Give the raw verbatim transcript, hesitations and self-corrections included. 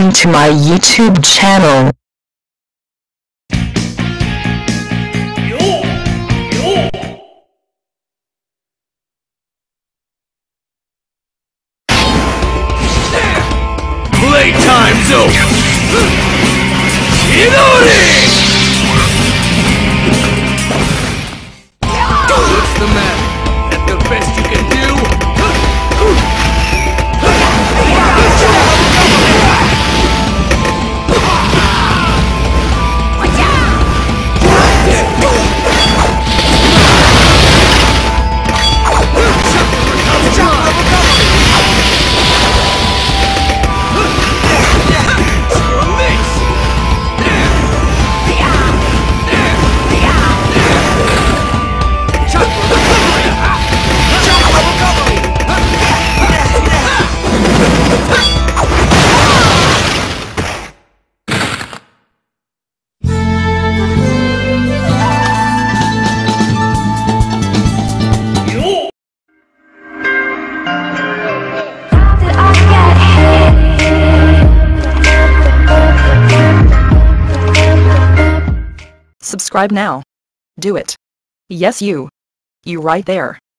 subscribing to my YouTube channel. Playtime's over! Chidori! What's the matter? That the best you can do? Subscribe now. Do it. Yes, you. You right there.